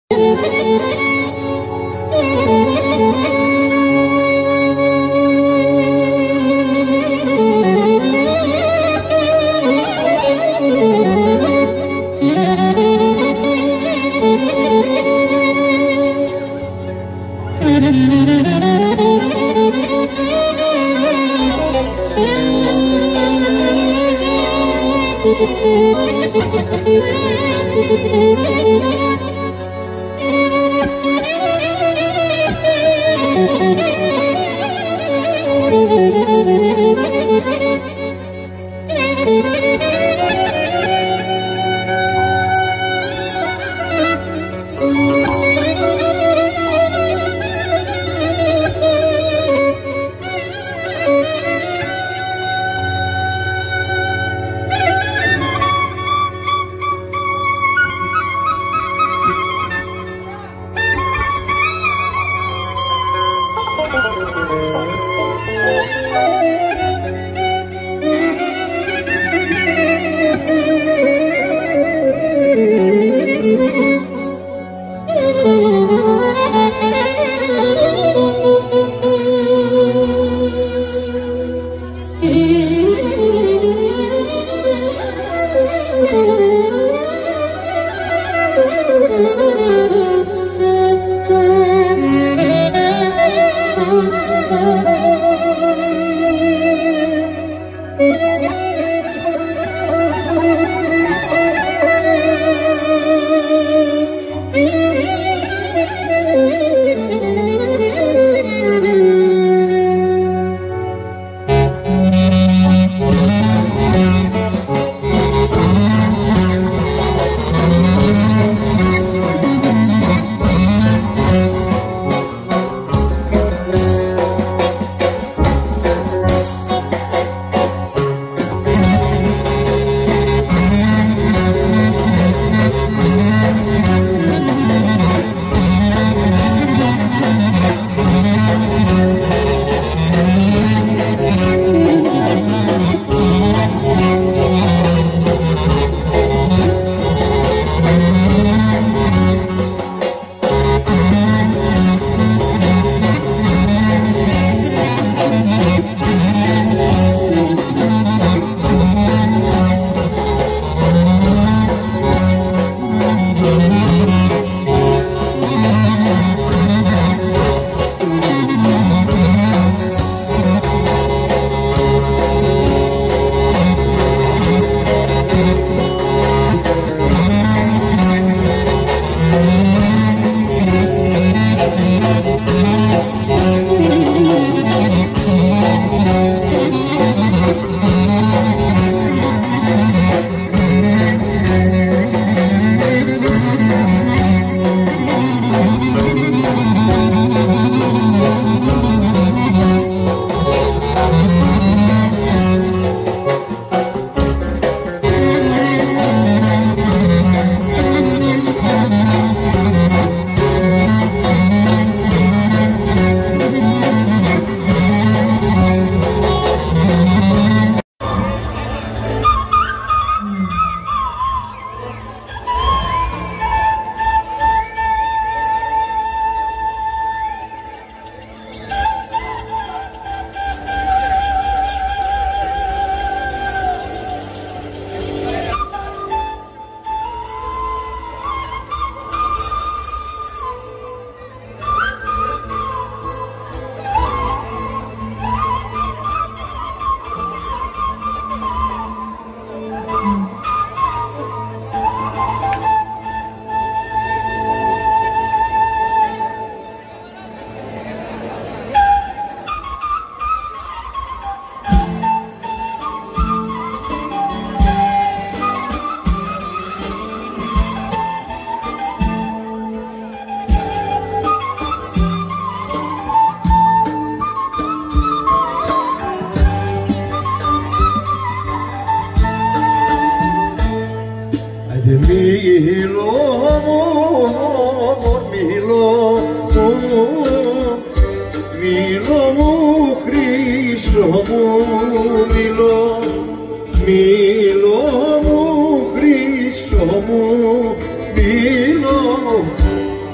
Χρυσό μου, μήλο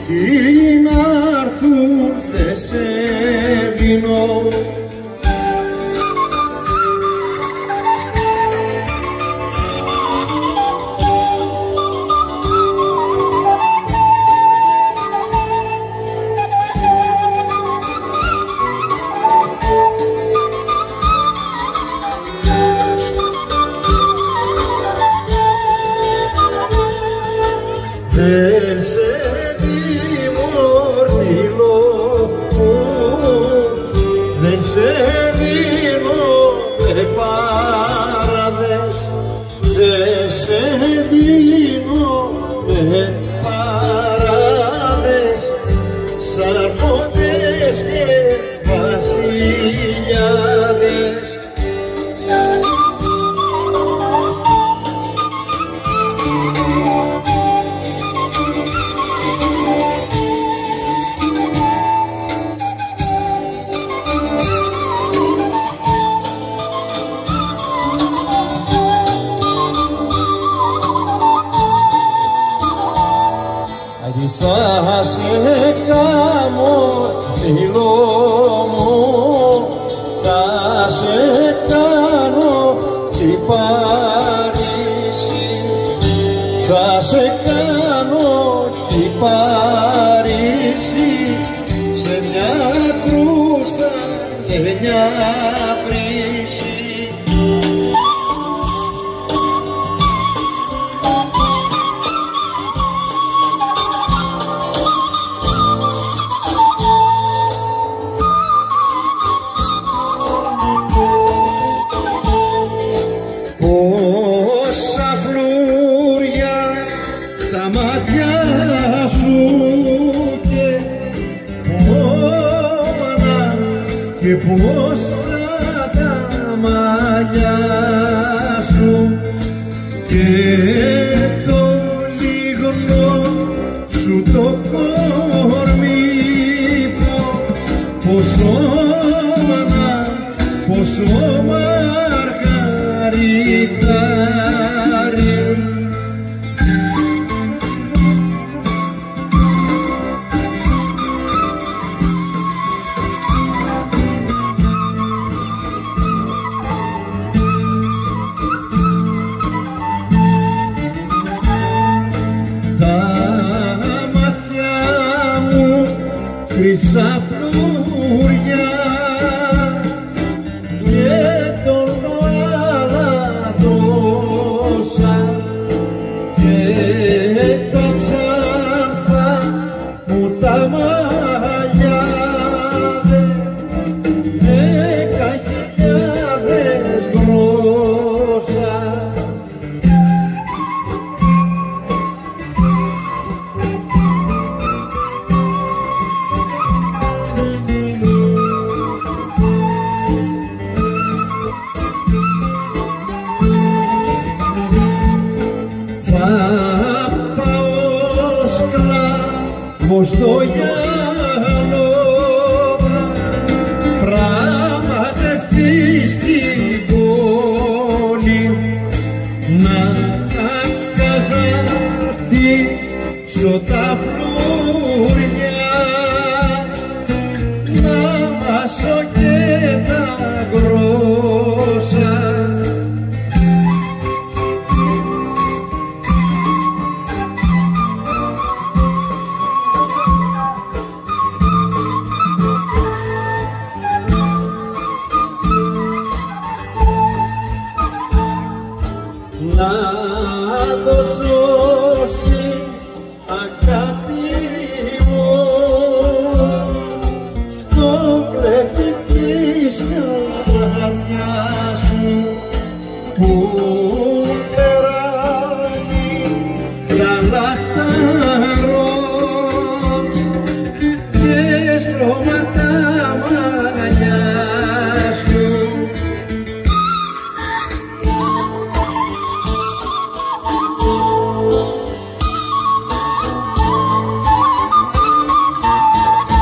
Ποιοι να'ρθουν θε σε δίνω. Δεν σε δημορφήλω, δεν σε δίνω παράδες, δεν σε δίνω παράδες, σαν αρχόντες και βασιλιάδες. Θα σε κάμω φίλο μου, θα σε κάνω την Παρίσι, θα σε κάνω την Παρίσι, σε μια κρούστα και μια βρύση. Πόσα φλούρια τα μάτια σου και πόνα και πόσα τα μαλλιά σου και το λιγνό σου το κορμί πόσο μάνα, πόσο μαργαριτάρι. Τα μάτια μου χρυσά φλουριά και τον αλατώσα και τα ξάρθα μου τα μαλλιά 10.000 γλώσσα. Θα πάω σκλάβος στο γυαλό, πραγματευτείς την πόλη, να καζαρτήσω τα φλουριά, να μάσω και τα γρόσα. Να δώσω